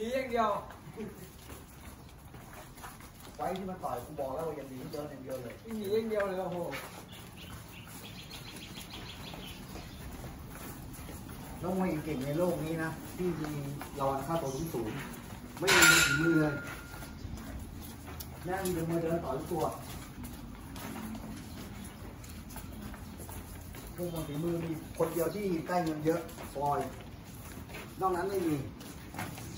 นีอย่างเดียวไฟที่มันต่อยกูบอกแล้วว่าอย่าหนีเดินอย่างเดียวเลยหนีอย่างเดียวเลยโอ้โหแล้วมวยเก่งในโลกนี้นะที่มีรางวัลค่าตัวสูงไม่มีฝีมือเลยแน่มีแต่มวยเดินต่อยตัวพวกมันฝีมือมีคนเดียวที่ใกล้เงินเยอะปอยนอกนั้นไม่มี